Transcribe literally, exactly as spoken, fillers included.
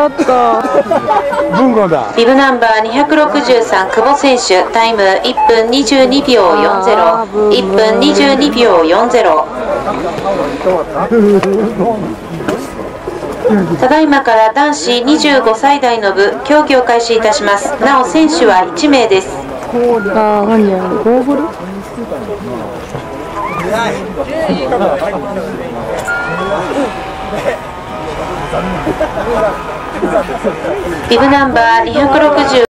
った。 文庫だ。 ビブナンバーにひゃくろくじゅうさん久保選手、タイムいっぷんにじゅうにびょうよんじゅう、いっぷんにじゅうにびょうよんじゅう。ただいまから男子にじゅうごさい代の部競技を開始いたします。なお選手はいち名です。 ああ、何やる、ゴーグル。 ビブナンバーにひゃくろくじゅう